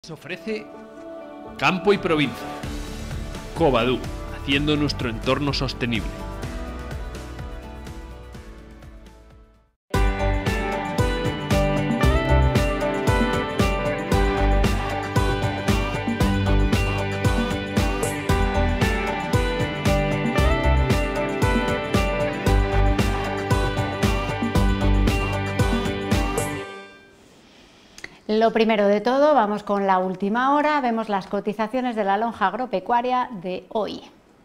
Nos ofrece Campo y Provincia. Covadú, haciendo nuestro entorno sostenible. Lo primero de todo, vamos con la última hora, vemos las cotizaciones de la lonja agropecuaria de hoy.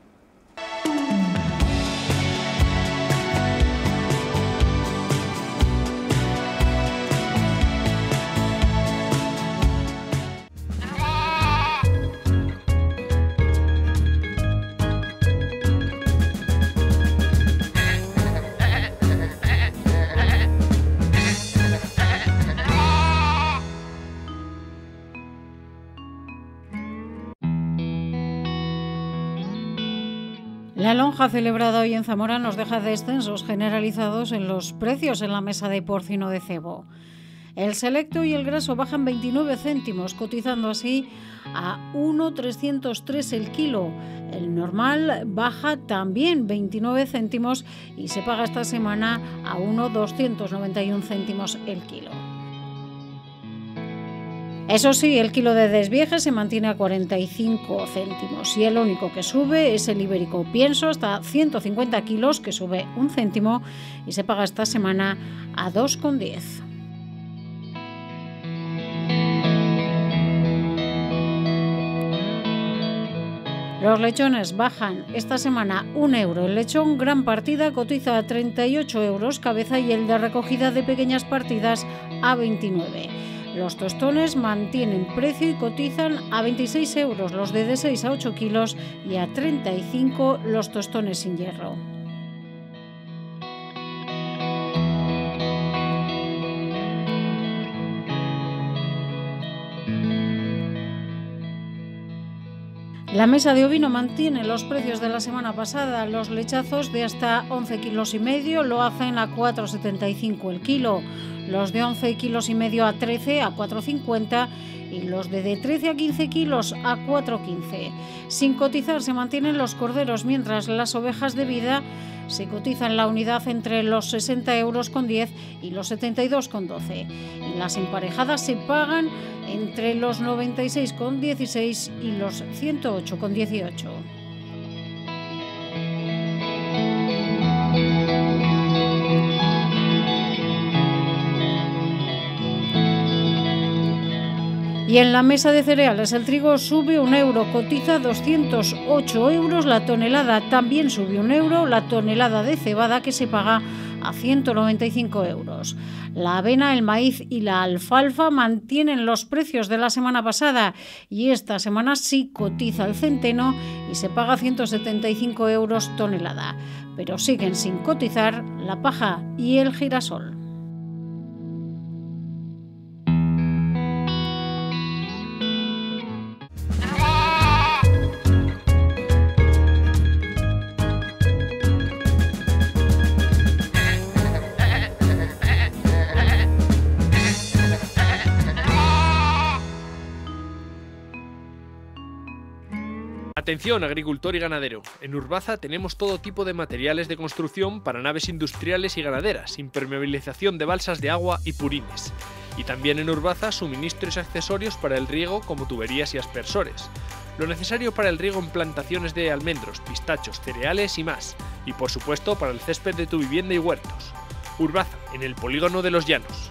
La lonja celebrada hoy en Zamora nos deja descensos generalizados en los precios en la mesa de porcino de cebo. El selecto y el graso bajan 29 céntimos, cotizando así a 1,303 el kilo. El normal baja también 29 céntimos y se paga esta semana a 1,291 céntimos el kilo. Eso sí, el kilo de desvieje se mantiene a 45 céntimos y el único que sube es el ibérico pienso hasta 150 kilos, que sube 1 céntimo y se paga esta semana a 2,10. Los lechones bajan esta semana 1 euro. El lechón gran partida cotiza a 38 euros cabeza y el de recogida de pequeñas partidas a 29. Los tostones mantienen precio y cotizan a 26 euros los de 6 a 8 kilos y a 35 los tostones sin hierro. La mesa de ovino mantiene los precios de la semana pasada. Los lechazos de hasta 11 kilos y medio lo hacen a 4,75 el kilo. Los de 11 kilos y medio a 13 a 4,50 y los de 13 a 15 kilos a 4,15. Sin cotizar se mantienen los corderos, mientras las ovejas de vida se cotizan la unidad entre los 60 euros con 10 y los 72 con 12. Y las emparejadas se pagan entre los 96 con 16 y los 108 con 18. Y en la mesa de cereales el trigo sube 1 euro, cotiza 208 euros la tonelada. También sube 1 euro la tonelada de cebada, que se paga a 195 euros. La avena, el maíz y la alfalfa mantienen los precios de la semana pasada y esta semana sí cotiza el centeno y se paga 175 euros tonelada. Pero siguen sin cotizar la paja y el girasol. Atención, agricultor y ganadero. En Urbaza tenemos todo tipo de materiales de construcción para naves industriales y ganaderas, impermeabilización de balsas de agua y purines. Y también en Urbaza suministros y accesorios para el riego como tuberías y aspersores. Lo necesario para el riego en plantaciones de almendros, pistachos, cereales y más. Y por supuesto para el césped de tu vivienda y huertos. Urbaza, en el polígono de Los Llanos.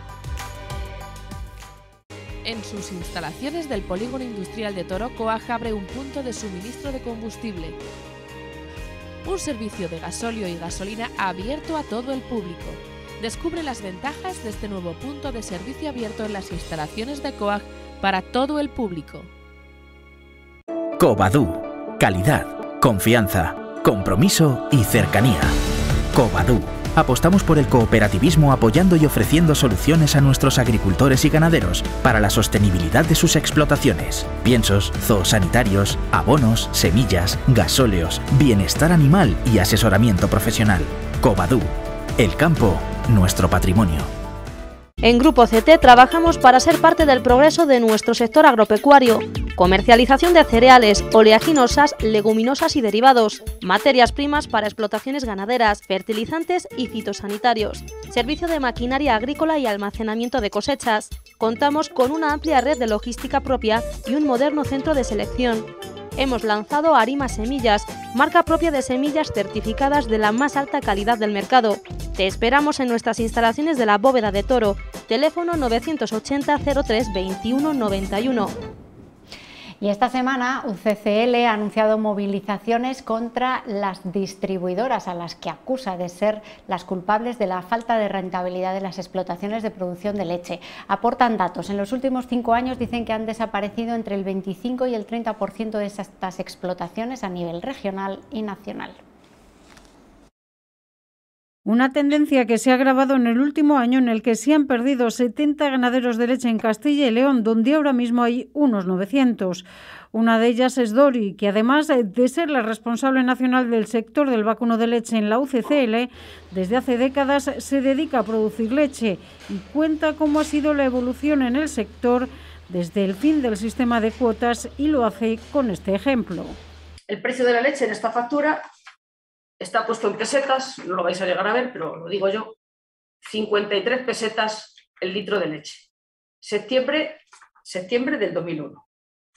En sus instalaciones del Polígono Industrial de Toro, Coag abre un punto de suministro de combustible. Un servicio de gasóleo y gasolina abierto a todo el público. Descubre las ventajas de este nuevo punto de servicio abierto en las instalaciones de Coag para todo el público. Covadú. Calidad, confianza, compromiso y cercanía. Covadú. Apostamos por el cooperativismo, apoyando y ofreciendo soluciones a nuestros agricultores y ganaderos para la sostenibilidad de sus explotaciones. Piensos, zoosanitarios, abonos, semillas, gasóleos, bienestar animal y asesoramiento profesional. Covadú. El campo, nuestro patrimonio. En Grupo CT trabajamos para ser parte del progreso de nuestro sector agropecuario. Comercialización de cereales, oleaginosas, leguminosas y derivados, materias primas para explotaciones ganaderas, fertilizantes y fitosanitarios, servicio de maquinaria agrícola y almacenamiento de cosechas. Contamos con una amplia red de logística propia y un moderno centro de selección. Hemos lanzado Arima Semillas, marca propia de semillas certificadas de la más alta calidad del mercado. Te esperamos en nuestras instalaciones de la Bóveda de Toro, teléfono 980 03 21 91. Y esta semana UCCL ha anunciado movilizaciones contra las distribuidoras, a las que acusa de ser las culpables de la falta de rentabilidad de las explotaciones de producción de leche. Aportan datos. En los últimos 5 años dicen que han desaparecido entre el 25 y el 30% de estas explotaciones a nivel regional y nacional. Una tendencia que se ha agravado en el último año, en el que se han perdido 70 ganaderos de leche en Castilla y León, donde ahora mismo hay unos 900. Una de ellas es Dori, que además de ser la responsable nacional del sector del vacuno de leche en la UCCL, desde hace décadas se dedica a producir leche y cuenta cómo ha sido la evolución en el sector desde el fin del sistema de cuotas, y lo hace con este ejemplo. El precio de la leche en esta factura está puesto en pesetas, no lo vais a llegar a ver, pero lo digo yo, 53 pesetas el litro de leche. Septiembre del 2001.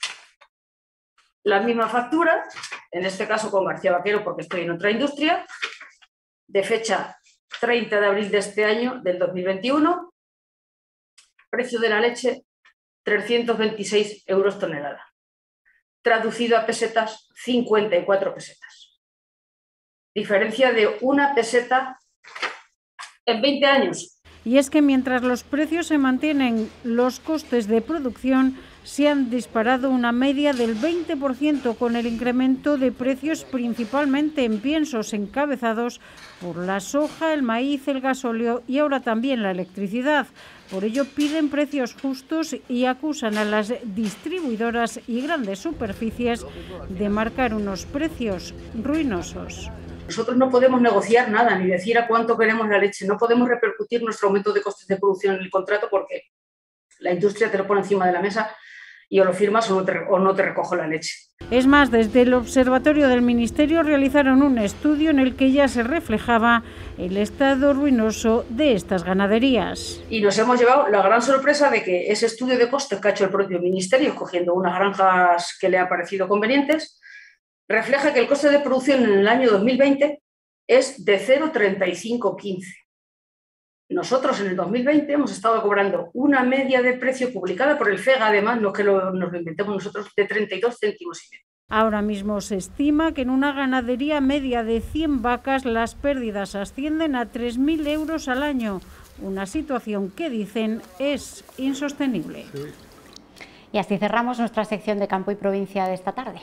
La misma factura, en este caso con García Vaquero, porque estoy en otra industria, de fecha 30 de abril de este año, del 2021, precio de la leche 326 euros tonelada. Traducido a pesetas, 54 pesetas. Diferencia de 1 peseta en 20 años. Y es que mientras los precios se mantienen, los costes de producción se han disparado una media del 20%, con el incremento de precios principalmente en piensos encabezados por la soja, el maíz, el gasóleo y ahora también la electricidad. Por ello piden precios justos y acusan a las distribuidoras y grandes superficies de marcar unos precios ruinosos. Nosotros no podemos negociar nada, ni decir a cuánto queremos la leche. No podemos repercutir nuestro aumento de costes de producción en el contrato, porque la industria te lo pone encima de la mesa y o lo firmas o no te recojo la leche. Es más, desde el Observatorio del Ministerio realizaron un estudio en el que ya se reflejaba el estado ruinoso de estas ganaderías. Y nos hemos llevado la gran sorpresa de que ese estudio de costes que ha hecho el propio Ministerio, escogiendo unas granjas que le ha parecido convenientes, refleja que el coste de producción en el año 2020 es de 0,3515. Nosotros en el 2020 hemos estado cobrando una media de precio publicada por el FEGA, además, no es que nos lo inventemos nosotros, de 32 céntimos y medio. Ahora mismo se estima que en una ganadería media de 100 vacas las pérdidas ascienden a 3.000 euros al año, una situación que dicen es insostenible. Y así cerramos nuestra sección de Campo y Provincia de esta tarde.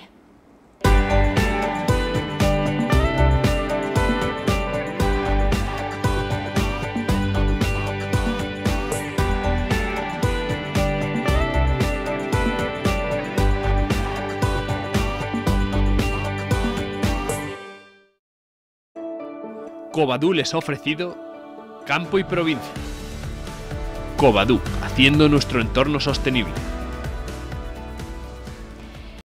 Covadú les ha ofrecido Campo y Provincia. Covadú, haciendo nuestro entorno sostenible.